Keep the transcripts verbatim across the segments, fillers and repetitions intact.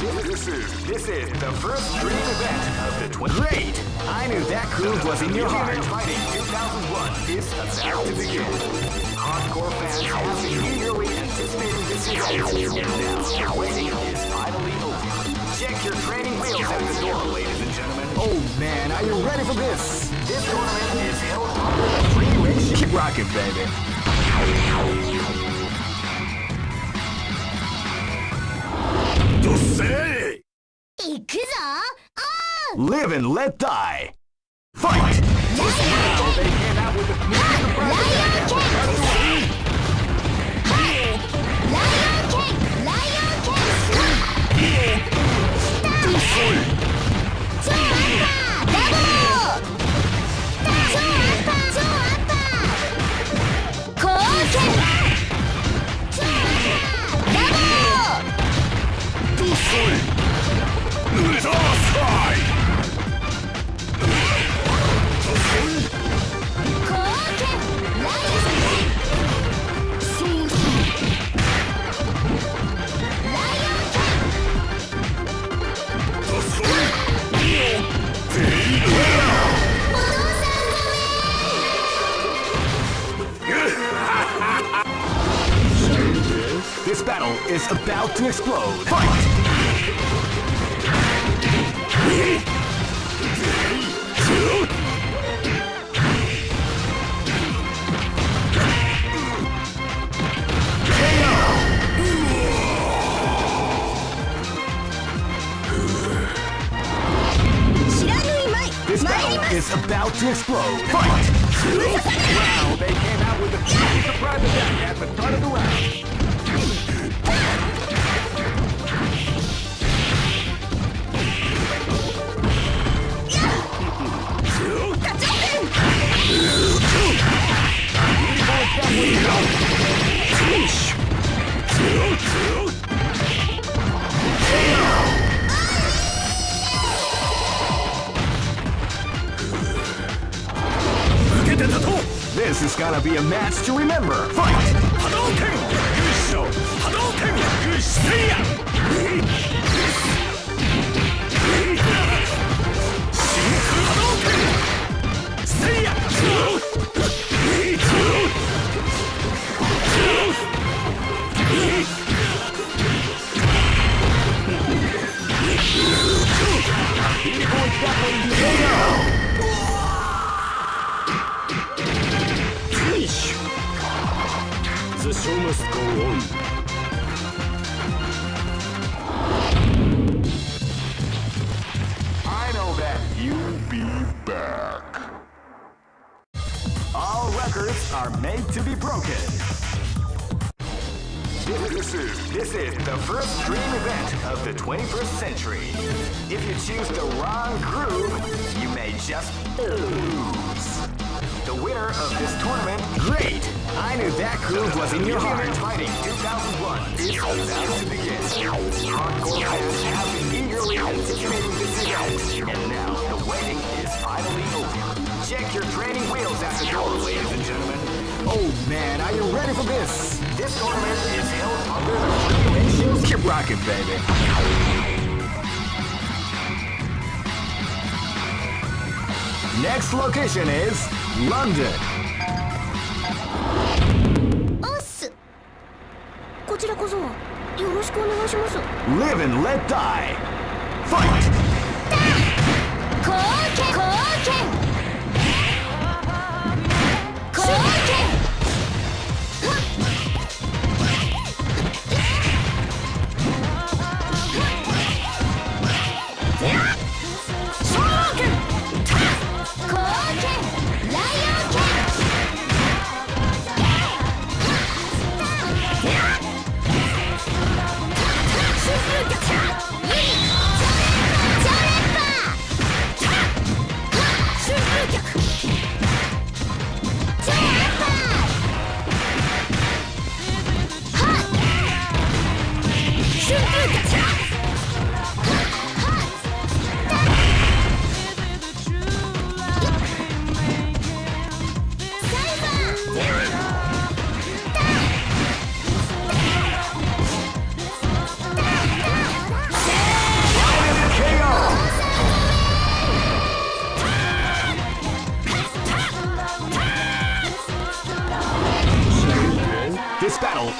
This is this is the first dream event of the twenty. Great! I knew that groove was in your heart. Fighting two thousand one is about to begin. Hardcore fans have been eagerly anticipating this event, and now the waiting is finally over. Check your training wheels at the door, ladies and gentlemen. Oh man, are you ready for this? This tournament is held under the free ratio. Keep rocking, baby. Live and let die. Fight! Now they came out with the Lion King! Lion King! Lion King! So Appa! Double! So Appa! So Appa! Koken! So Appa! Double! Let us fight! This battle is about to explode. Fight! This battle is about to explode. Fight! Wow, they came out with a surprise attack at the start of the round. This is gonna be a match to remember. Fight! Hadouken! Yusho! Hadouken! Yusho! Shinku Hadouken! Seiya! The show must go on. I know that you'll be back. All records are made to be broken. This is, this is the first dream event of the twenty-first century. If you choose the wrong groove, you may just lose. The winner of this tournament, great! I knew that groove was in your heart. Fighting two thousand one is about to begin. Hardcore fans have been eagerly anticipating this event, and now the waiting is finally over. Check your training wheels at the door, ladies and gentlemen. Oh man, are you ready for this? This tournament is held under the free ratios. Keep rocking, baby. Next location is London. おっす。こちらこそよろしくお願いします。 Live and let die. Fight! 貢献貢献貢献 This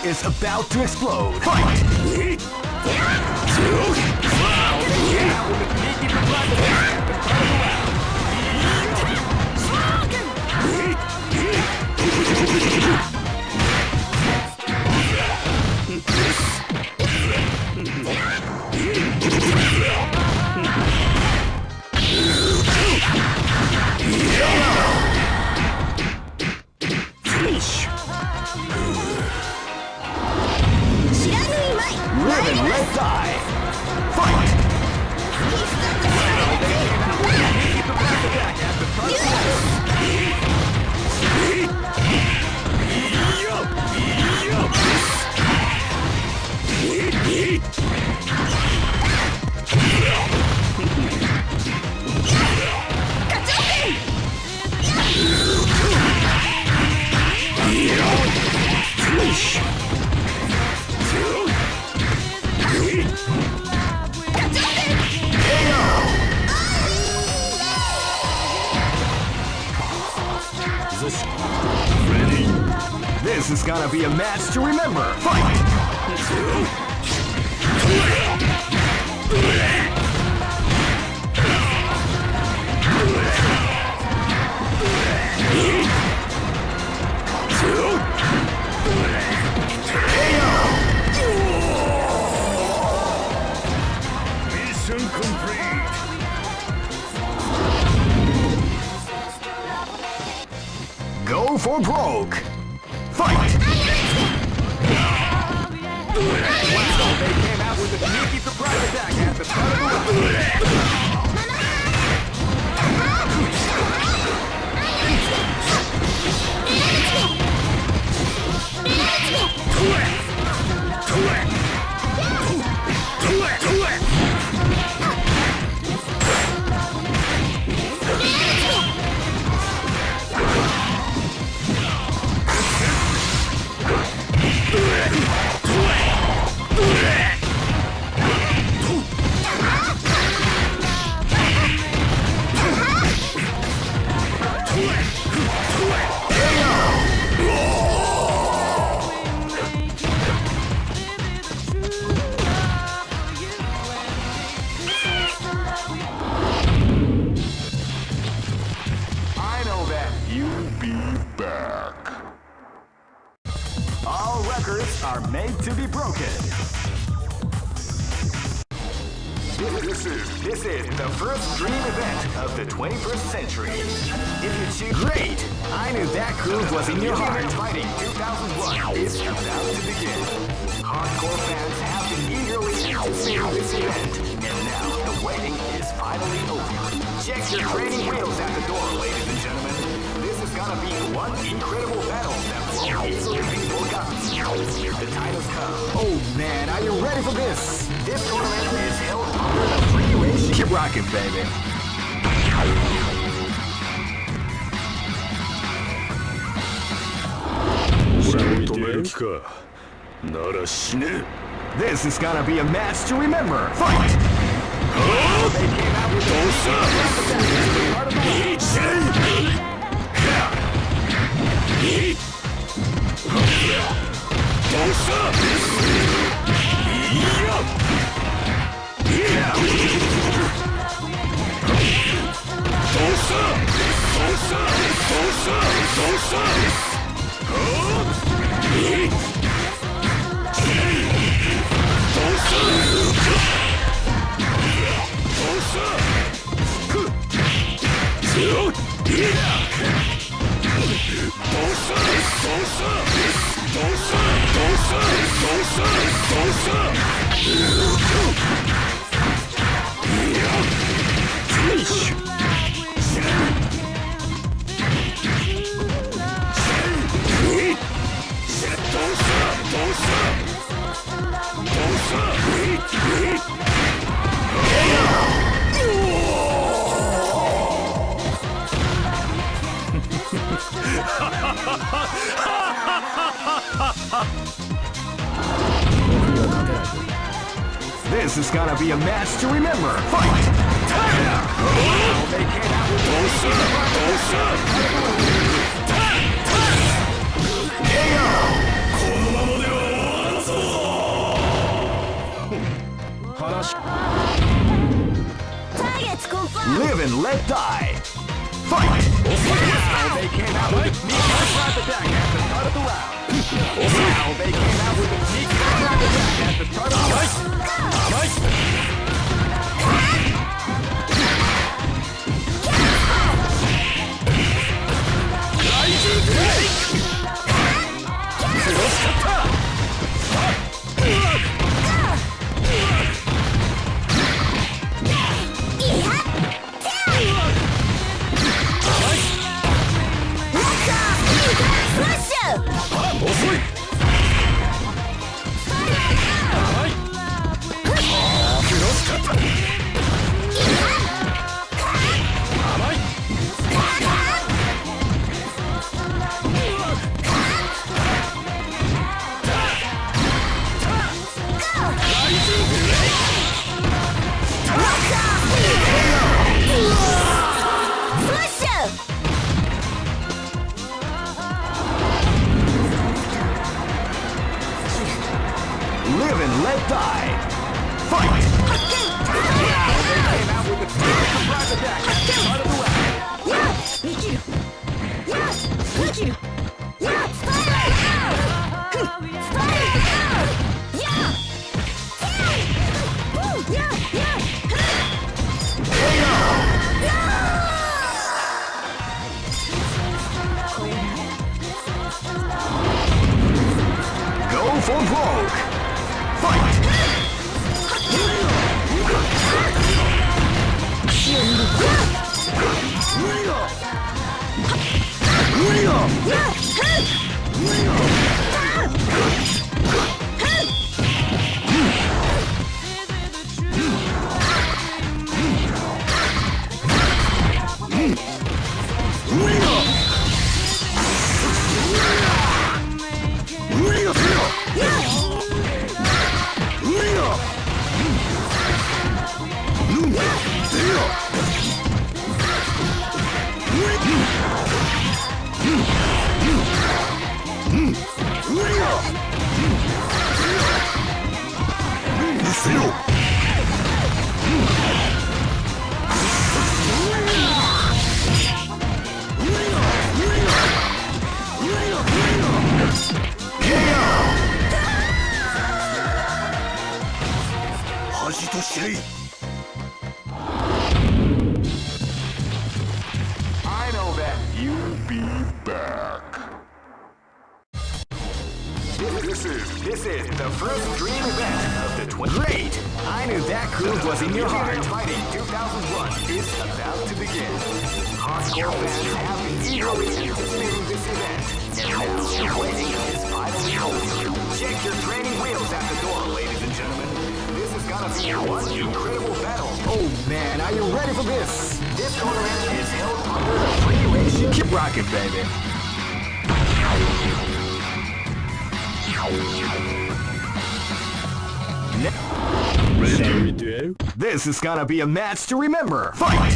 is about to explode. Fight! Finish! Live and let die! Fight! Finish! Ready? This is gonna be a match to remember. Fight! Mission complete. Go for broke. Fight! Wow, they came out with a sneaky surprise attack at the start of the are made to be broken. This is, this is the first dream event of the twenty-first century. If you choose... Great! I knew that groove was in your heart. Fighting two thousand one is about to begin. Hardcore fans have been eagerly anticipating this event, and now the waiting is finally over. Check your training wheels at the door, ladies and gentlemen. This is gonna be one incredible battle that won't easily be forgotten. The time has come. Oh man, are you ready for this? This tournament is held under the free ratio. Keep rocking, baby. This is gonna be a match to remember. Fight! Oh! They came out with This is gonna be a match to remember. Fight! Time! Oh, they came out with K O! Targets confirmed. Live and let die. Fight! Now they came out with a sneak surprise attack at the start of the round. Now they came out with a sneak surprise attack at the start of the round. Nice! Live and let die. Fight! Now they came out with a surprise attack at the start of the round. Go for broke. Fight! I know that you'll be back. This is this is the first dream event of the twenty. Great! I knew that groove was in your heart. Fighting two thousand one is about to begin. Hardcore fans have been eagerly anticipating this event, and now the waiting is finally over. Check your training wheels at the door, ladies and gentlemen. This is gonna be one incredible battle. Oh man, are you ready for this? This tournament is held under the free ratio. Keep rocking, baby. Ready? This is gonna be a match to remember. Fight!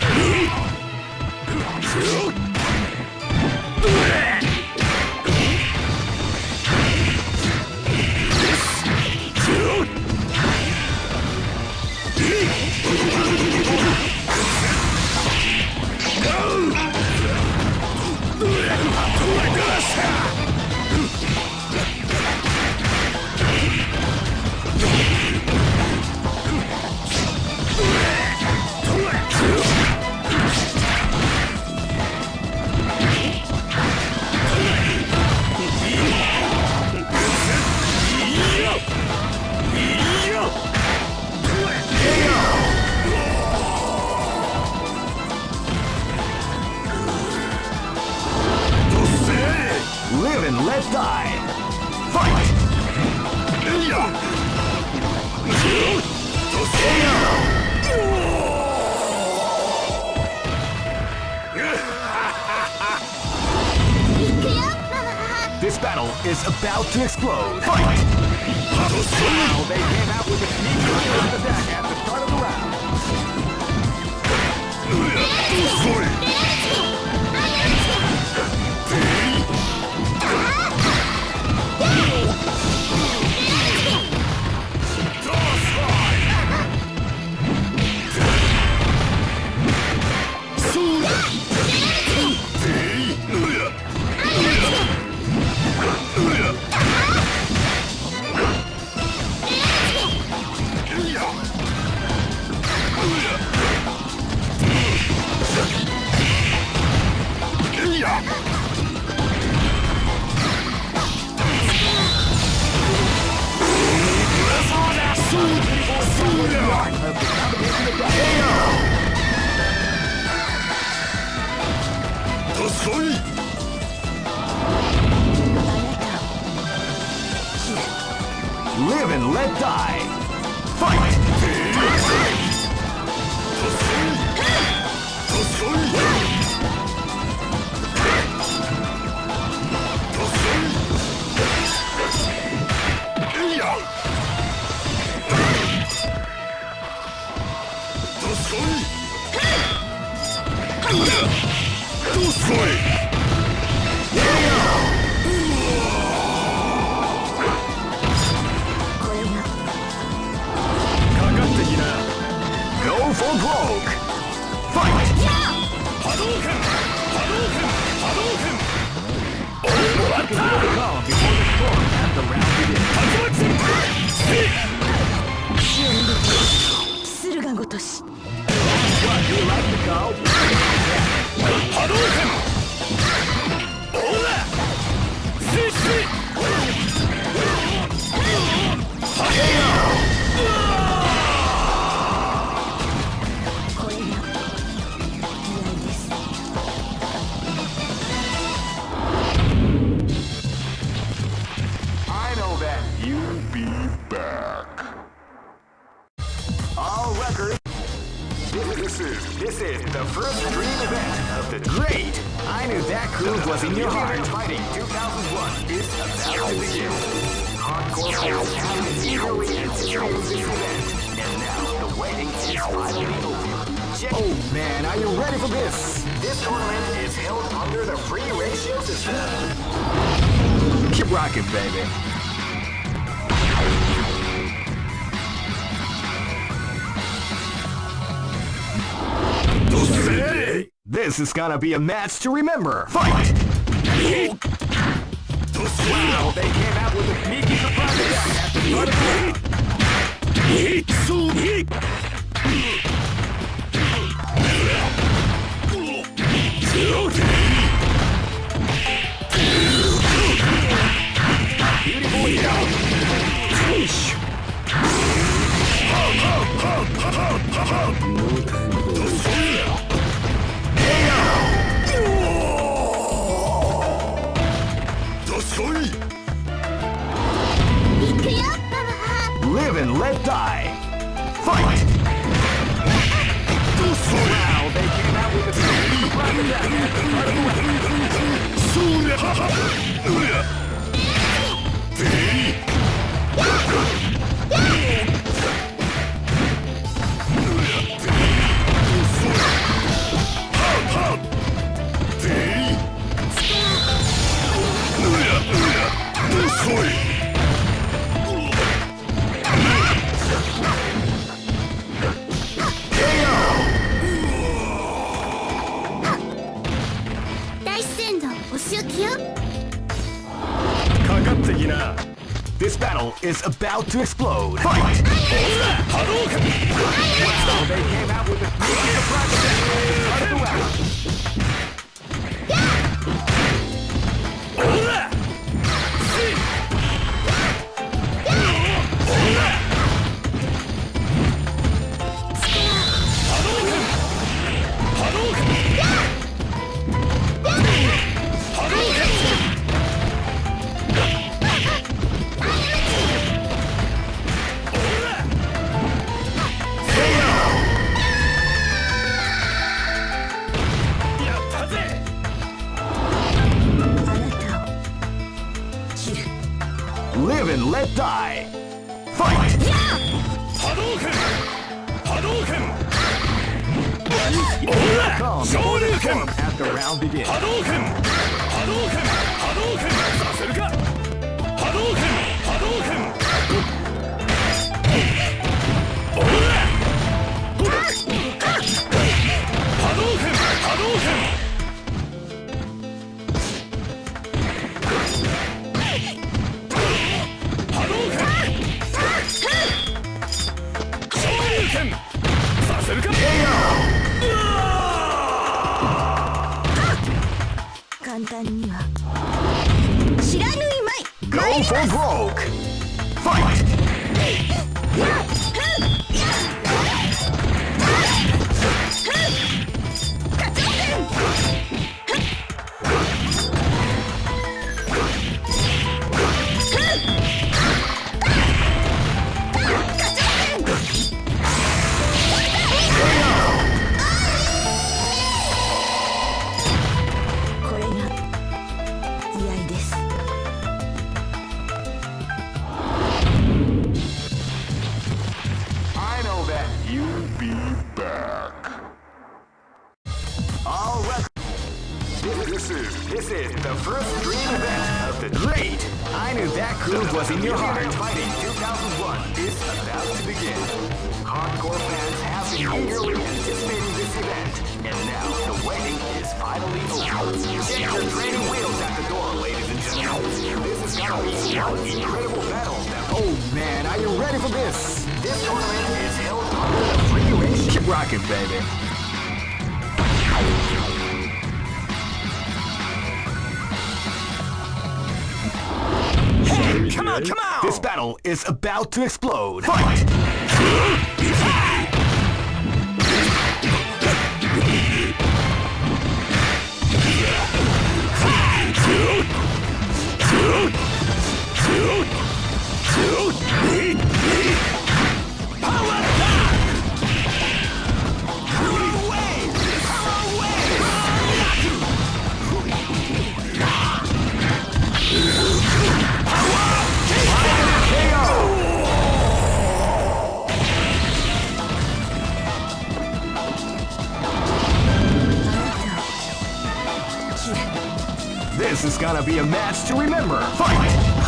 Live and let die. Fight! This battle is about to explode. Fight! Now they came out with a sneak attack at the start of the round. Go for broke. Fight. Hadouken! Hadouken! Hadouken! Calm before the storm and the round begins. Hadouken! 駿河ごとし What, you like to go? Hadouken! Ora! See, see! Hadouken! これが嫌いです I know that you'll be back. All records. This is this is the first dream event of the great. I knew that groove was in your heart. Fighting two thousand one is about to begin. Hardcore fans have been eagerly anticipating this event, and now the waiting is finally over. Check. Oh man, are you ready for this? This tournament is held under the free ratio system. Keep rocking, baby. This is gonna be a match to remember. Fight! Wow, they came out with a sneaky surprise attack at the start of the round. Beauty boy down. Fish. Live and let die. Fight! Wow, they came out with a sneaky surprise attack at the start of the round. This battle is about to explode. Fight! Hadouken! Wow, they came out with a sneaky surprise attack at the start of the round. Ora! See! Ora! Hadouken! Hadouken! Hadouken! Live and let die. Fight! Hadouken! Hadouken! Ora! Calm before the Shoryuken! storm as the round begins. Hadouken! Hadouken! Hadouken! させるか Hadouken! Hadouken! Ora! Hadouken! Hadouken! Shoryuken! させるか簡単には知らぬいまい Go for broke. Fight! This is this is the first dream event of the great. I knew that groove was in your heart. Fighting two thousand one is about to begin. Hardcore fans have been eagerly anticipating this event, and now the waiting is finally over. Check your training wheels at the door, ladies and gentlemen. This is gonna be one incredible battle. That oh man, are you ready for this? This tournament is held under the free ratio. Keep rocking, baby. Hey, come on, come on! This battle is about to explode. Fight! Power attack! Power wave! Power wave! This is gonna be a match to remember. Fight!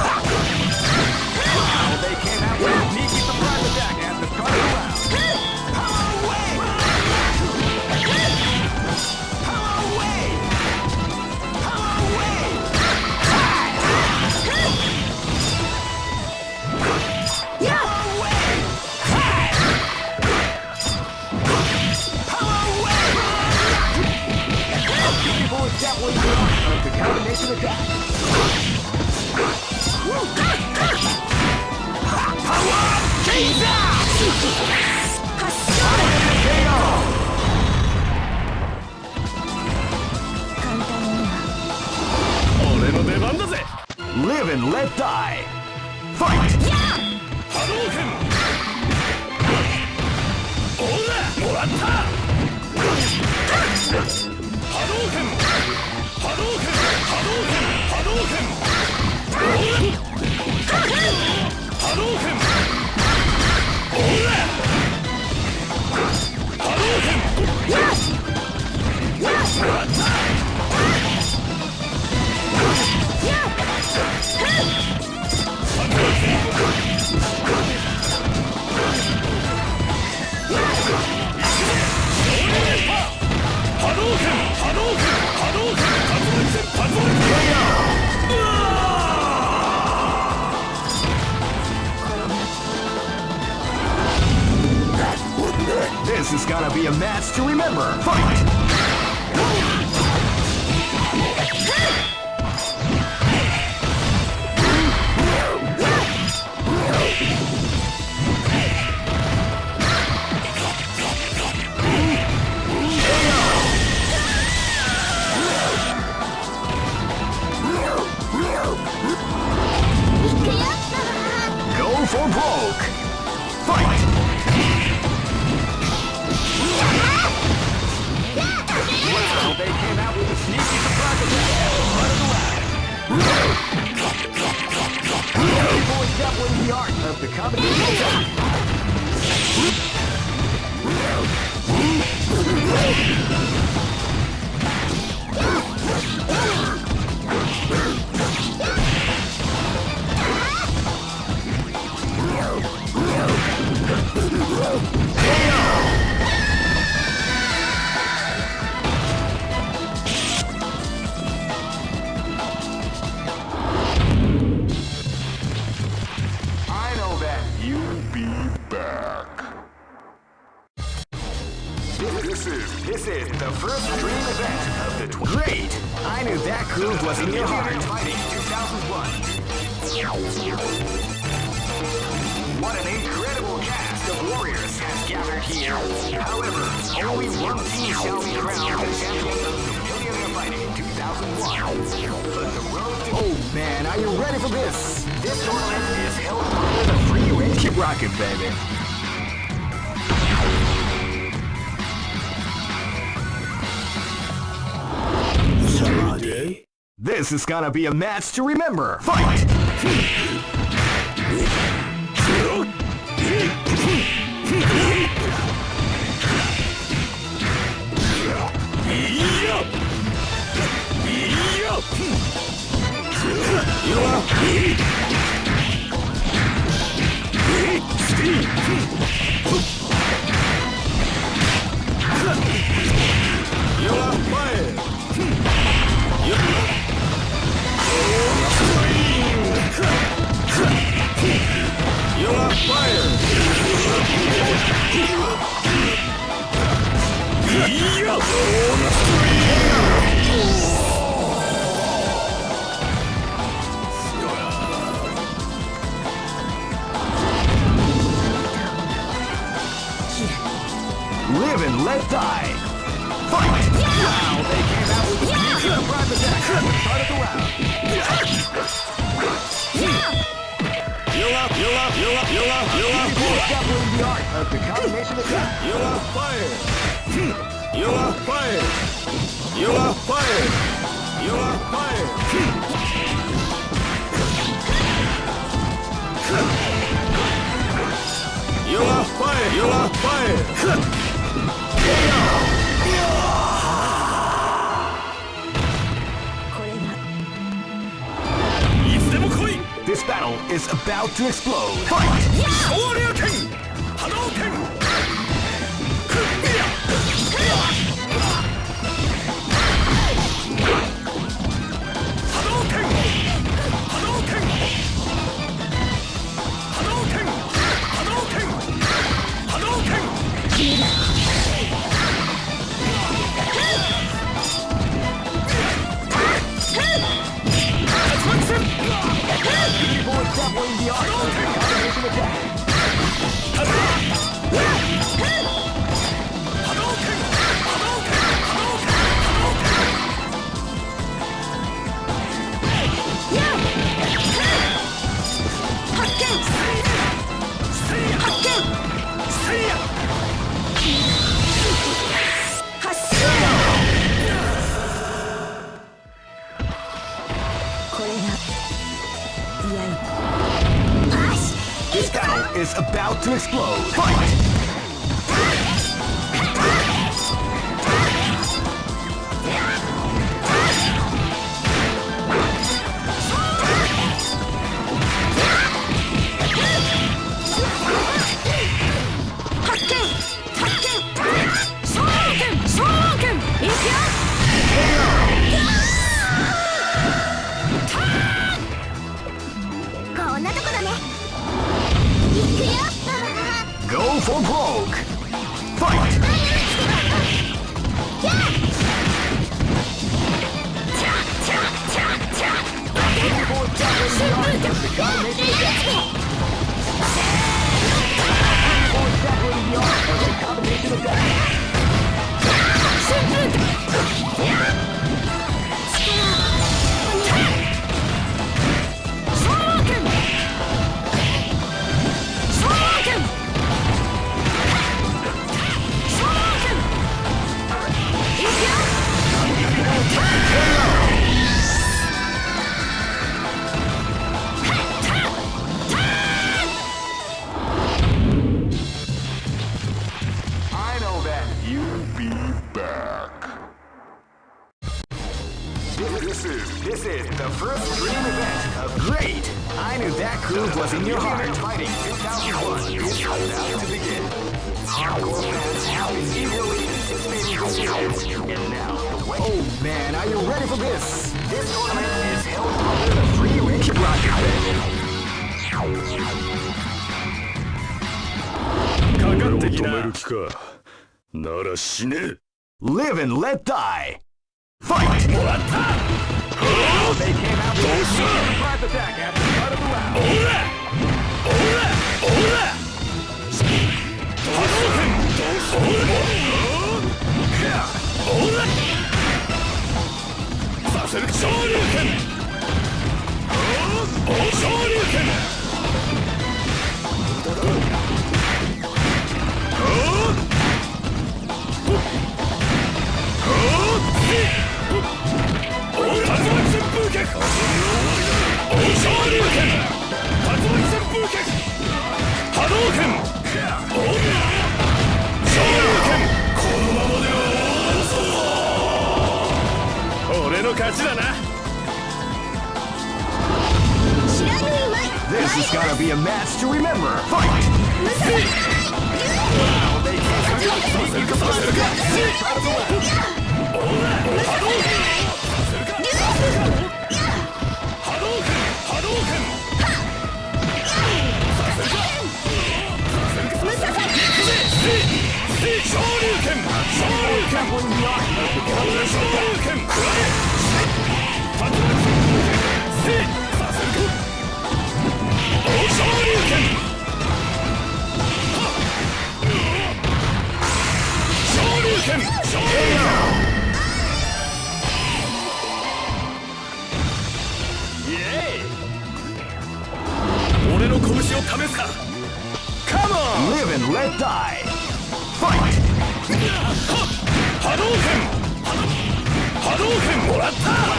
Wow, they came out with a sneaky surprise attack at the start of the round. Power wave! Power wave! Power wave! Power wave! Power wave! People with definitely the combination attack. Power Jesus! Live and let die. Fight! Hadouken! Ora! Moratta! Hadouken! Hadouken! Hadouken! Hadouken! Hadouken! Ora! Hadouken! Yes! Yes! Moratta! Hadouken! Hadouken! Hadouken! Hadouken! Hadouken! This is gonna be a match to remember. Fight! Go for broke! Fight! Wow, they came out with a sneaky surprise attack at the front of the round. People is definitely the art of the combination attack. I know that you'll be back. This is this is the first dream event of the tw Great! I knew that groove was in your heart. Fighting two thousand one. What an incredible cast of warriors has gathered here. However, only one team shall be crowned the champion of the Millionaire Fighting two thousand one. But the road to oh man, are you ready for this? This tournament is held under the free range. Keep rocking, baby. This is gonna be a match to remember. Fight! Live and let die. Fight! Wow, they came out with a sneak surprise attack at the start of the round. You are, you are, you are, you are, you are discovering the art of the combination attack. You are fired. You are fired. You are fired. You are fired. You are fired. You are fired. This battle is about to explode. Fight! Shoryuken! Hadouken! Hadouken! Hadouken! Hadouken! Hadouken! Hadouken! People assembling the art of the combination attack. This battle is about to explode. Fight! Go for broke! Fight! This is the first dream event of Great! I knew that groove was in your heart. Fighting two thousand one is about to begin. Hardcore fans have been eagerly anticipating this event. And now, the way... Oh man, are you ready for this? This tournament is held under the free range broadcast. かかってきな。止める気か。なら死ね。 Live and let die. Fight! Oh, they came out with a surprise attack at the start of the round. Ora! Ora! Ora! Hadouken! Ora! Saseru Shoryuken! Oh, Shoryuken! This is gonna be a match to remember. Fight! Wow, they can't sneaky surprise attack at the start of the 拳昇竜拳イエイ俺の拳を試すか Come on! Live and let die! Fight! 波動拳波動拳もらった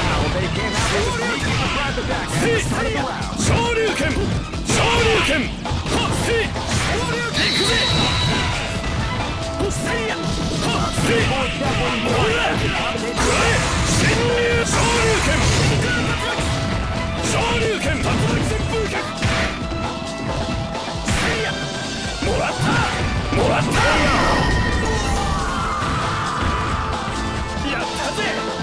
昇竜拳昇竜拳ほっせい行くぜほっせいやほっせいほら侵入昇竜拳昇竜拳竜巻旋風脚もらったもらったやったぜ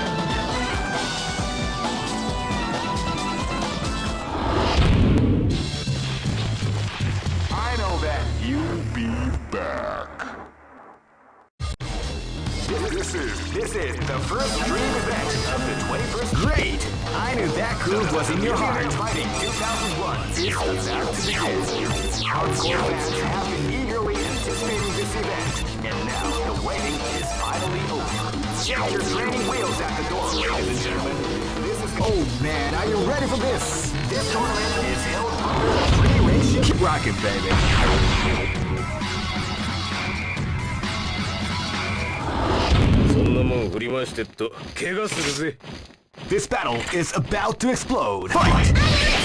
I know that you'll be back. This is this is the first dream event of the twenty-first. Great! I knew that groove was in your heart. Fighting two thousand one is about to begin. Hardcore fans have been eagerly anticipating this event, and now the waiting is finally over. Check your training wheels at the door, ladies and gentlemen. This is. Oh man, are you ready for this? This tournament is held under the free ratio. Keep rocking, baby. This battle is about to explode. Fight!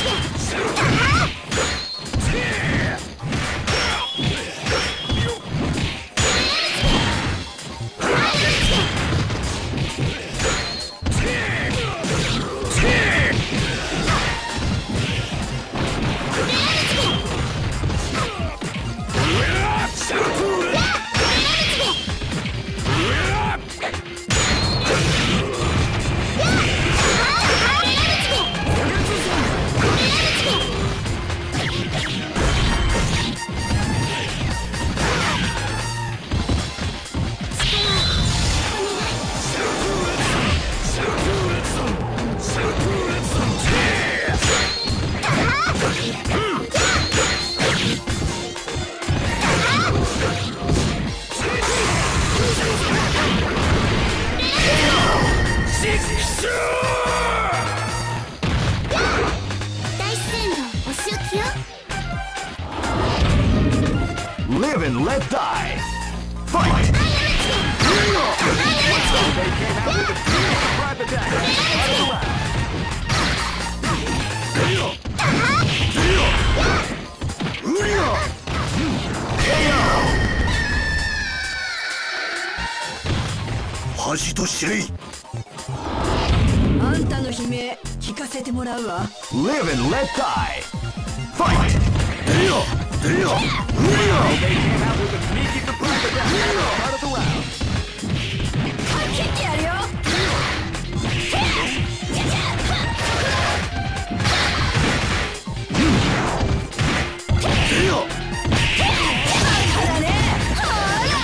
Live and let die. Fight! Haji to Shirei. あんたの悲鳴聞かせてもらうわ。 Live and let die. Fight! Rio! Rio! Rio! They came out with a sneaky surprise attack at the start of the round. 切ってやるよ。 Rio! だね。ほら。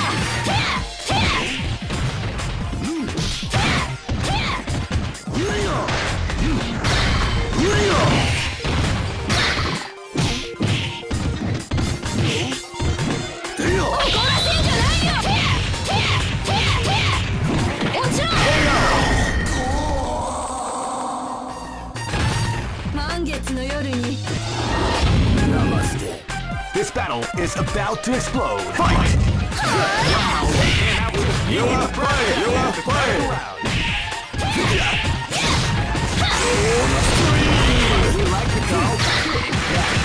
This battle is about to explode. Fight! You are fired! You are fired! We like to go big back.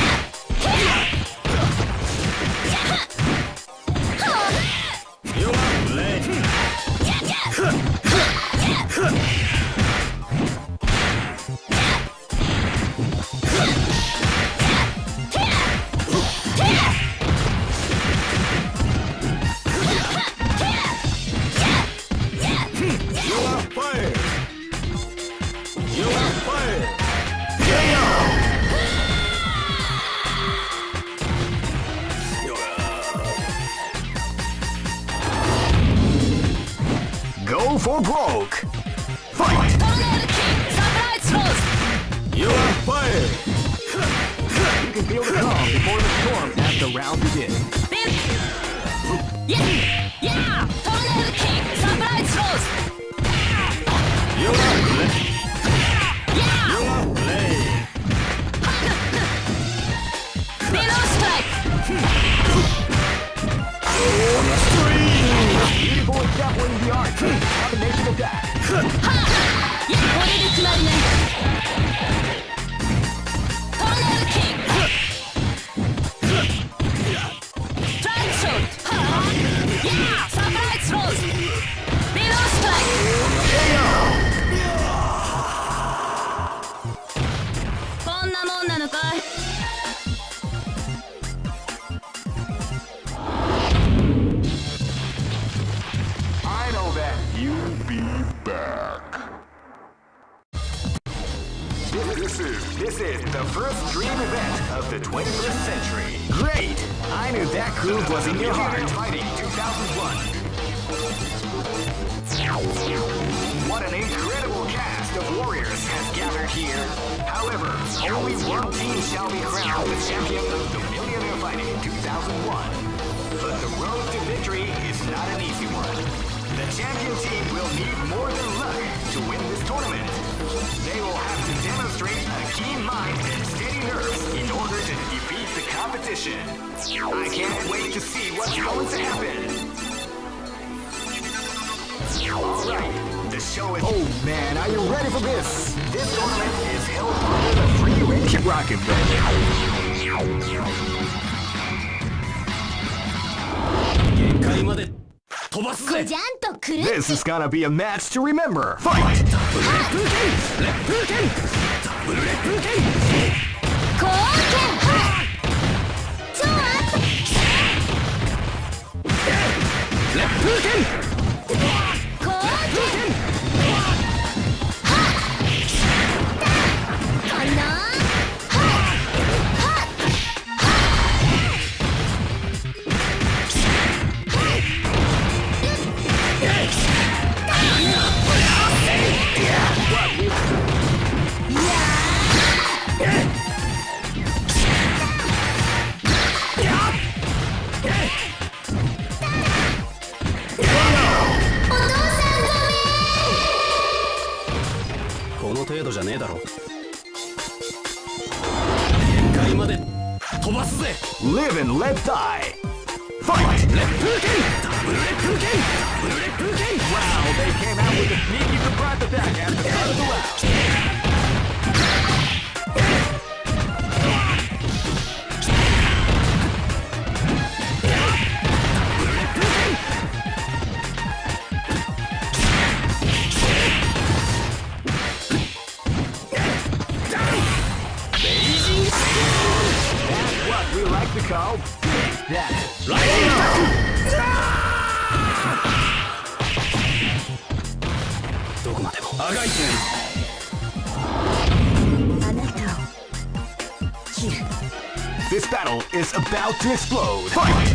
You are late. Go for broke. Fight! You are fired. You can feel the calm before the storm as the round begins. Yeah! Yeah! grappling the art of combination attack. これで決まりね。トーナルキング。トライショット。やあ、サプライズスローズ。リローストライク。こんなもんなのかい。 I know that you'll be back. This is this is the first dream event of the twenty-first century. Great! I knew that groove was in your heart. Fighting two thousand one. What an incredible cast of warriors has gathered here. However, only one team shall be crowned the champion of the Millionaire Fighting two thousand one. But the road to victory is not an easy one. The champion team will need more than luck to win this tournament. They will have to demonstrate a keen mind and steady nerves in order to defeat the competition. I can't wait to see what's going to happen. Alright, the show is... Oh man, are you ready for this? This tournament is held under the free range... Keep rocking, baby. This is gonna be a match to remember. Fight! Live and let die. Fight! Wow, they came out with a sneaky surprise attack at the start of the round. We like to call that lightning attack. This battle is about to explode. Fight!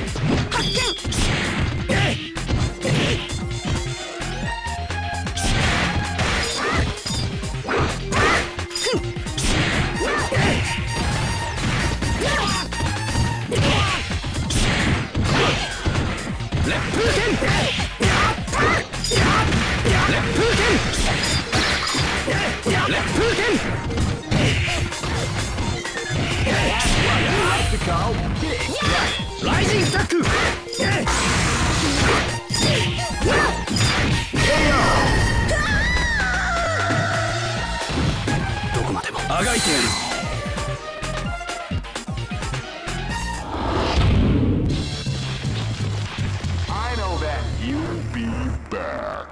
Rising attack! どこまでもあがいてやる。I know that you'll be back.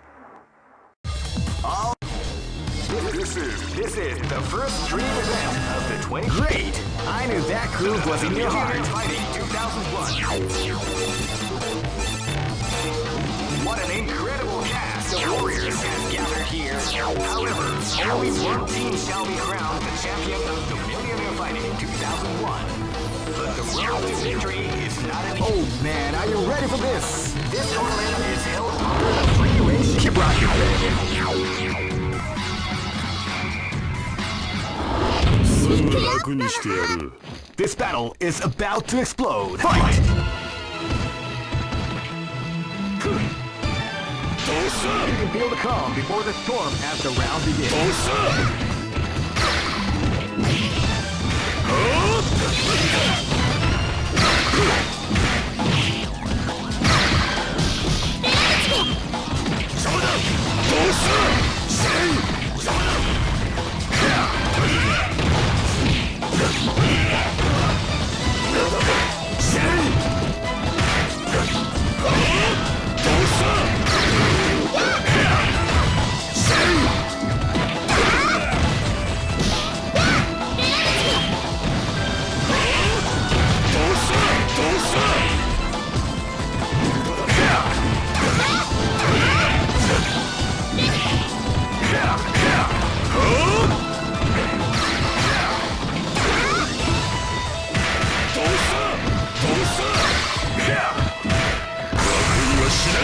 Oh, this is this is the first dream event of the twenty. Great! I knew that groove was in your heart. Fighting two thousand one. What an incredible cast of warriors has gathered here. However, only one team shall be crowned the champion of the Millionaire Fighting two thousand one. But the road to victory is not an... Oh man, are you ready for this? This tournament is held under the free range. Keep rocking, baby. This battle is about to explode. Fight! You can feel the calm before the storm as the round begins.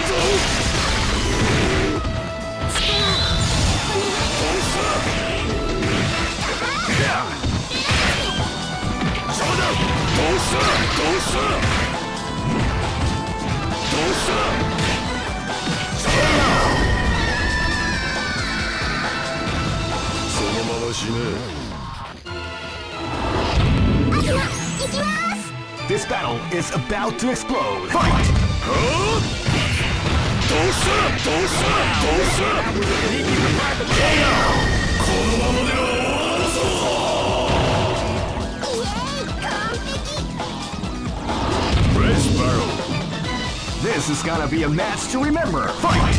This battle is about to explode. Fight! This is gonna be a match to remember. Fight!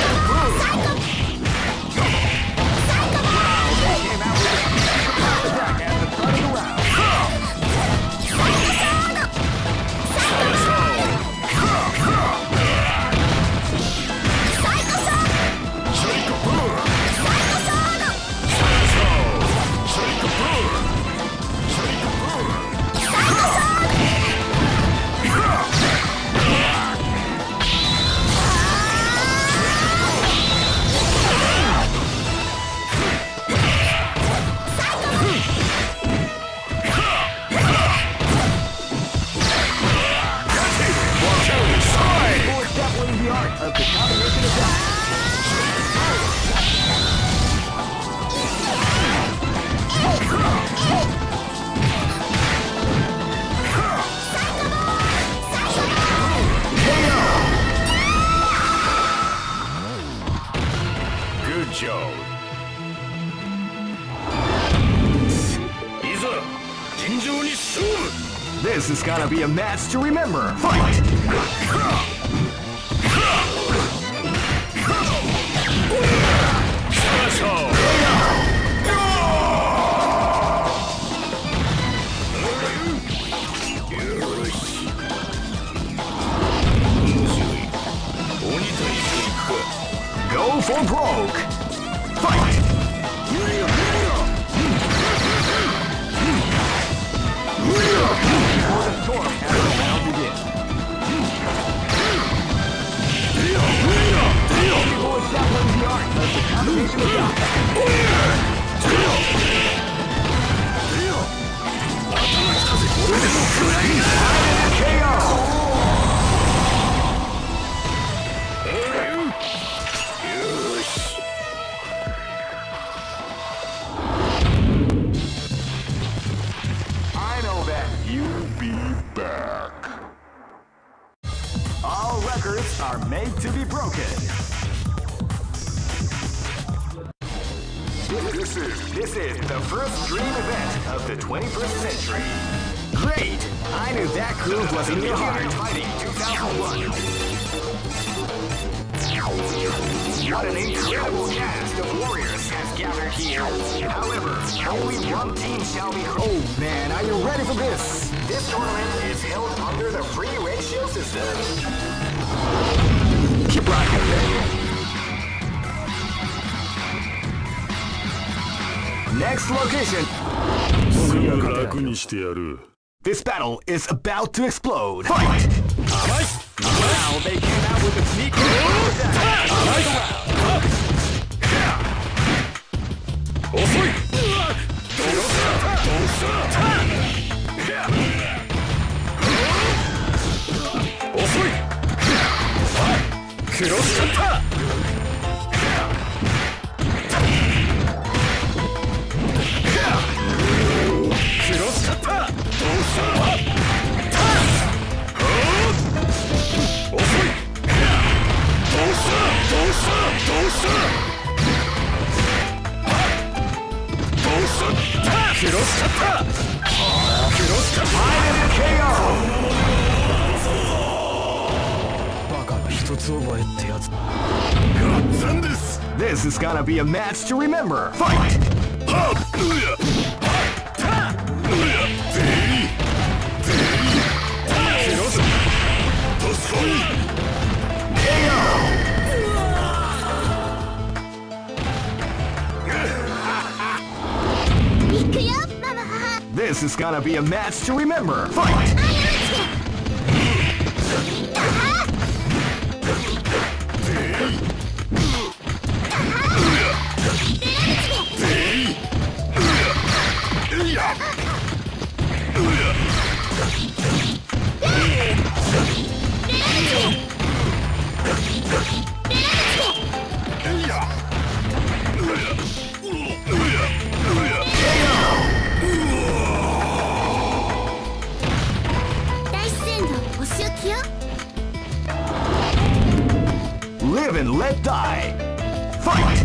Good job. This is gonna be a match to remember. Fight! Go for broke! Fight! Before the storm has the round begin. People establish the art of the combination of shots. K O! Are made to be broken. This is, this is the first dream event of the twenty-first century. Great! I knew that groove was in your heart. Fighting two thousand one. What an incredible cast of warriors has gathered here. However, only one team shall be. Oh man, are you ready for this? This tournament is held under the free ratio system. Keep rocking, baby. Next location. This battle is about to explode. Fight! Wow, they came out with a sneak attack. This is gonna be a match to remember. Fight! This is gonna be a match to remember. Fight! Live and let die. Fight!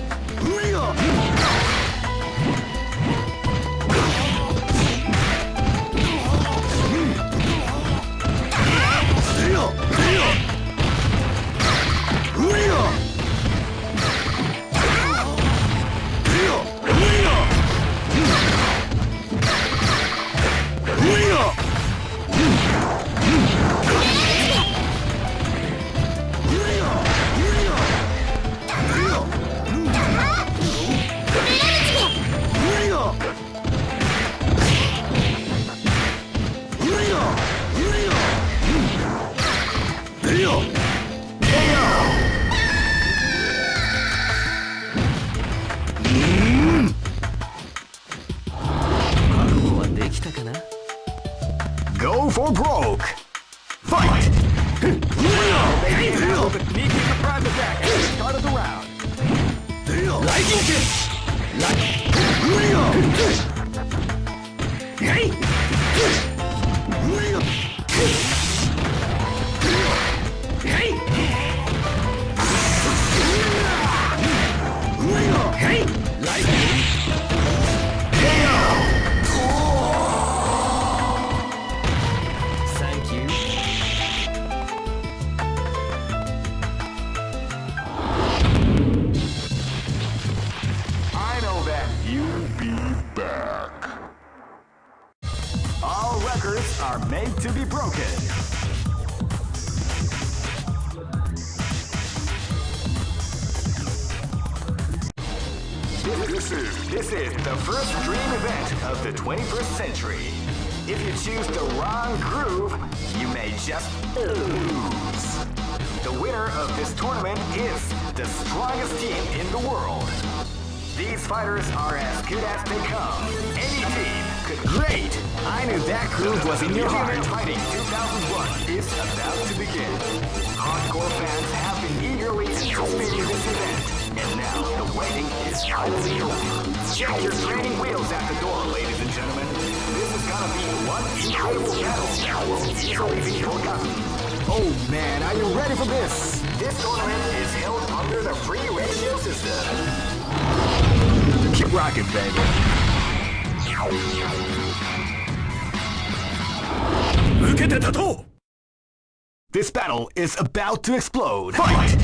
Go for broke. Fight! They came out with a sneaky surprise attack at the start of the round. Lightning kick! Hey! Hey! Hey! Lightning! All records are made to be broken. This is, this is the first dream event of the twenty-first century. If you choose the wrong groove, you may just lose. The winner of this tournament is the strongest team in the world. These fighters are as good as they come. Any team could... Great! I knew that groove was in your heart. Fighting two thousand one is about to begin. Hardcore fans have been eagerly anticipating this event. And now the waiting is finally over. Check your training wheels at the door, ladies and gentlemen. This is gonna be one incredible battle that will easily be forgotten. Oh man, are you ready for this? This tournament is held under the free ratio system. Keep rocking, baby. This battle is about to explode. Fight!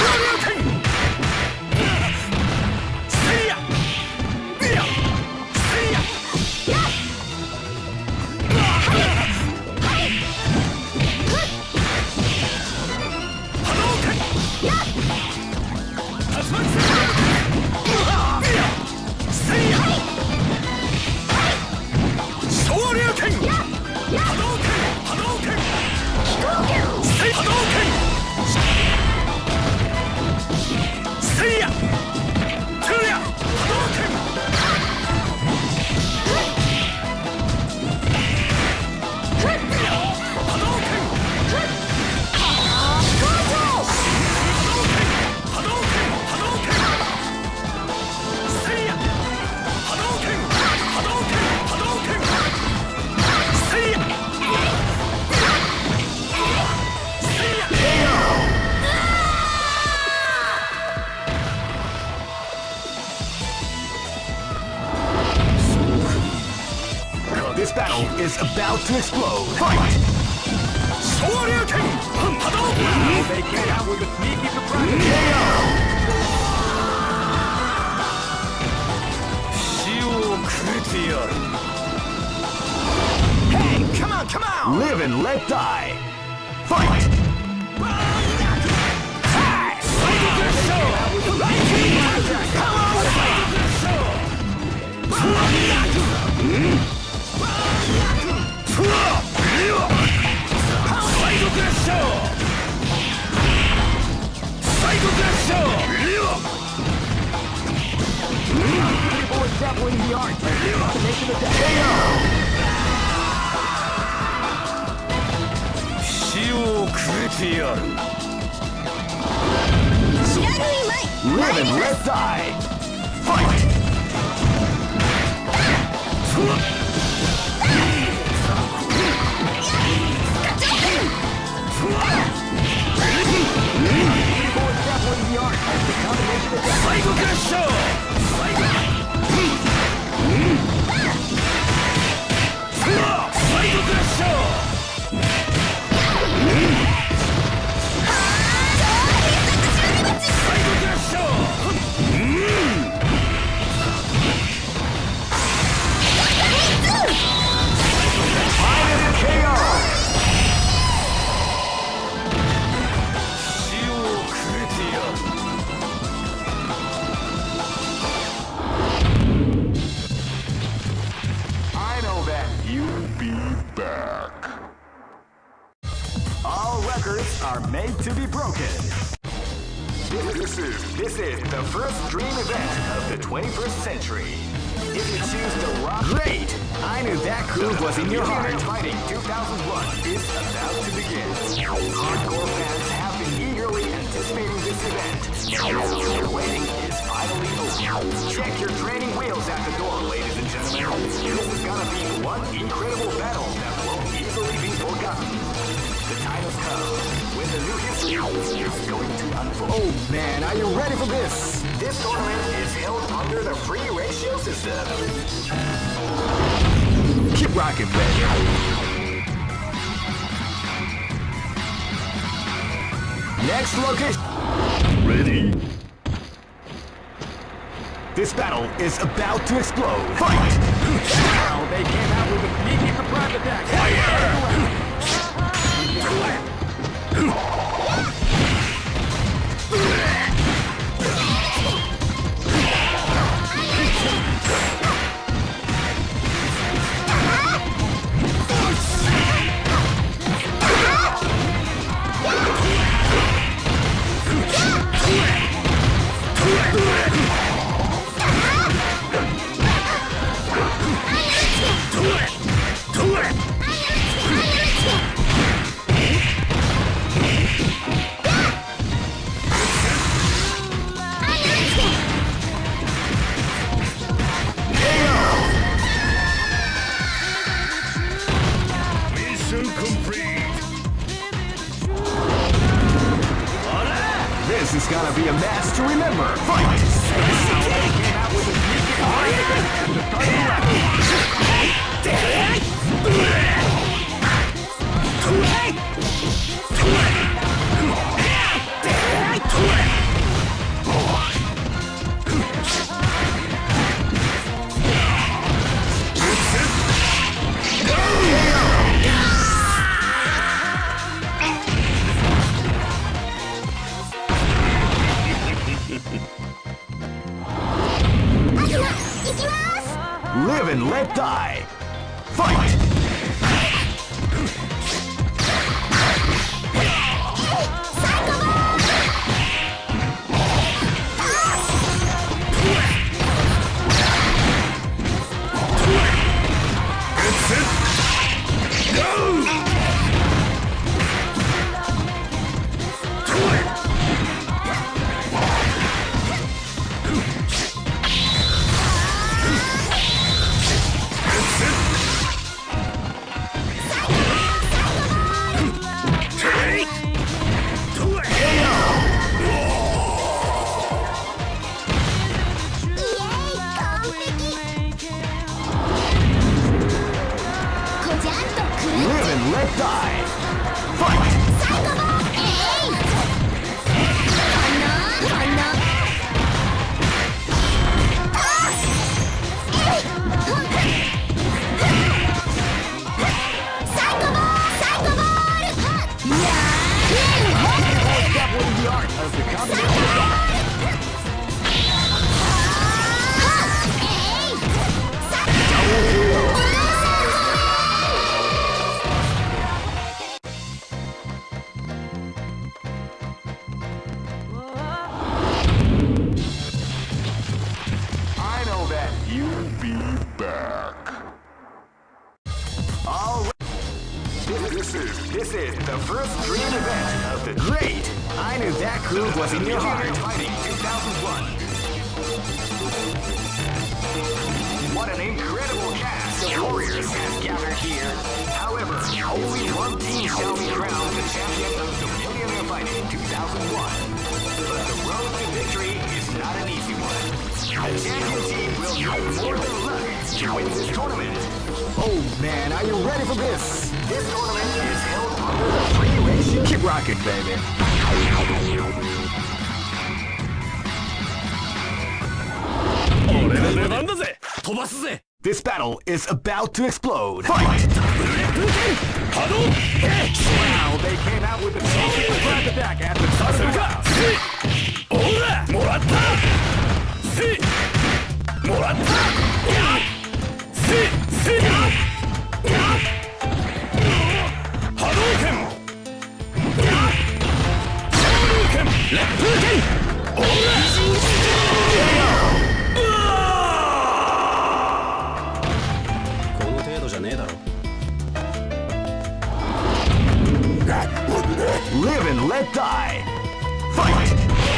This battle is about to explode. Fight! Shoryuken! Hadouken! They came out with a sneaky surprise. Hey, come on, come on! Live and let die. Fight! People are dabbling the art. Making a Live and let die. Fight! the art of the combination attack. サイドクラッシャー。サイド。サイドクラッシャー。 Are made to be broken. This is, this is the first dream event of the twenty-first century. If you choose the wrong... Great! I knew that groove was in your heart. Fighting two thousand one is about to begin. Hardcore fans have been eagerly anticipating this event. Your waiting is finally over. Check your training wheels at the door, ladies and gentlemen. This is gonna be one incredible battle that won't easily be forgotten. The time has come when the new history is going to unfold. Oh man, are you ready for this? This tournament is held under the free ratio system. Keep rocking, baby. Next location. Ready? This battle is about to explode. Fight! Now they came out with a sneaky surprise attack. Fire! This is gonna be a match to remember. Fight! Live and let die. Fight! This is the first dream event of the great. I knew that groove was in your heart. Fighting two thousand one. What an incredible cast of warriors has gathered here. However, only one team shall be crowned the champion of the Millionaire Fighting. two thousand one. But the road to victory is not an easy one. The champion team will need more than luck to win this tournament. Oh man, are you ready for this? This tournament is held under the free ratio. Keep rocking, baby. This battle is about to explode. Fight! Wow, they came out with a surprise attack at the start of the round. Live and let die. Fight!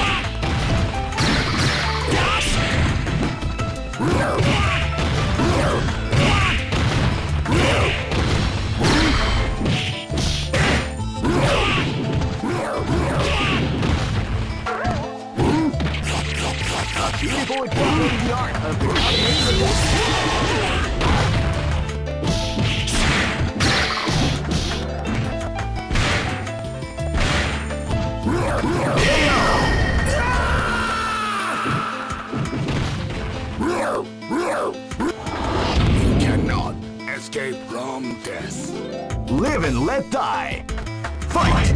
Beautiful example of the art of the You cannot escape from death. Live and let die. Fight!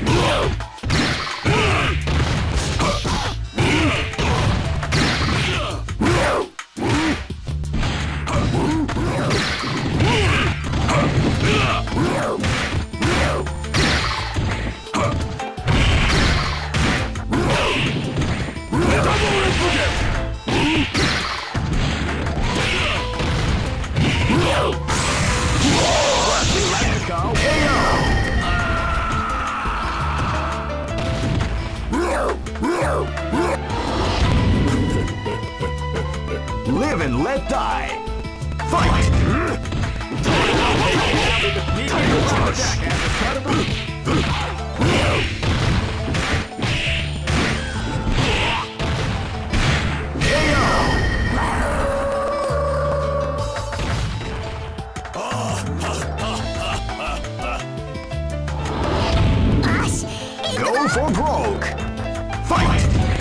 Live and let die. Fight! Tiger Crush! Go for broke! Fight!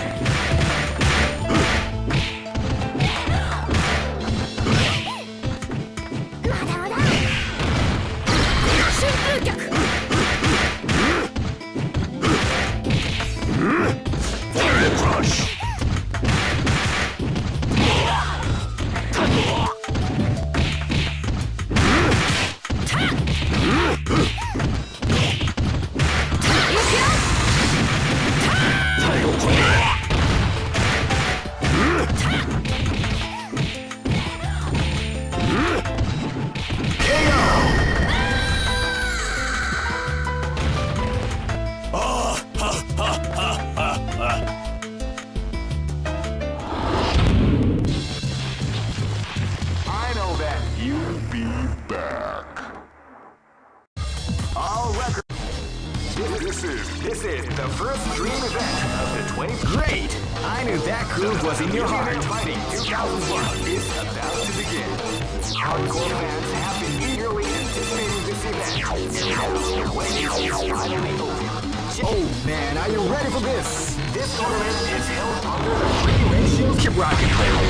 This is the first dream event of the twenty. Great! I knew that groove was in your heart. Fighting two thousand one is about to begin. Hardcore fans have been eagerly anticipating this event. The wait is finally over. Oh man, are you ready for this? This tournament is held under the free ratio. Keep rocking,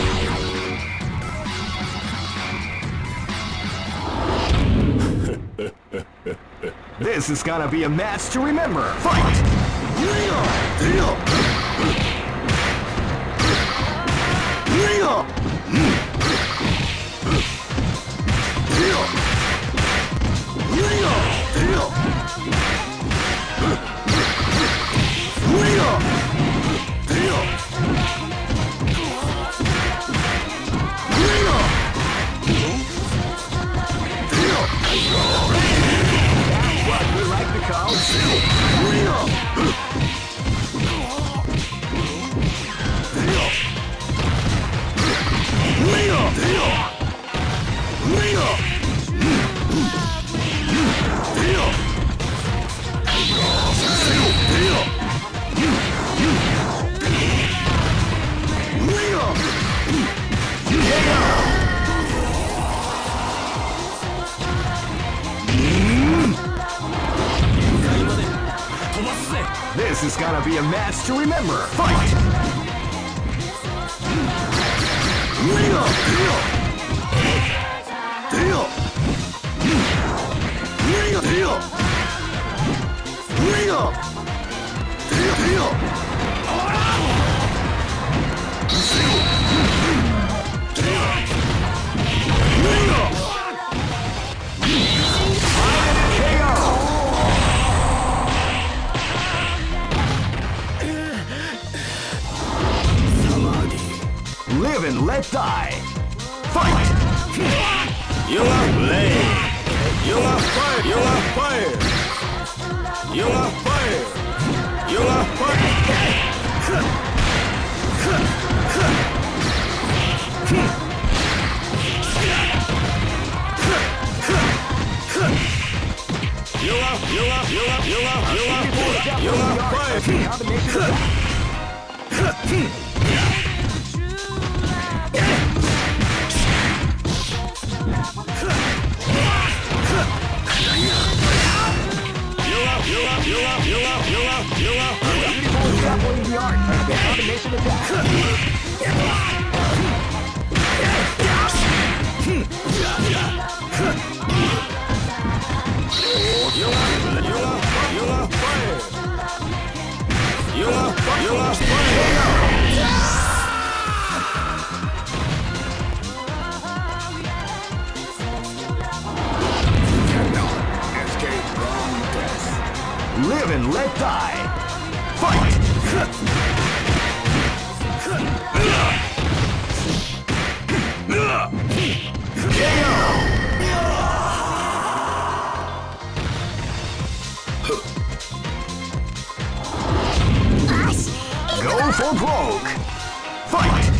baby. This is gonna be a match to remember. Fight! What we like to call This is gonna be a match to remember. Fight! Leo! Leo! Leo! Leo! Leo! Leo! Leo! Leo! Live and let die. Fight! You are blade. You are fire. You are fire. You are fire. You are fire. You are, you are, you are, you are, you are, you are fire. Live and let die. Fight! Go for broke. Fight!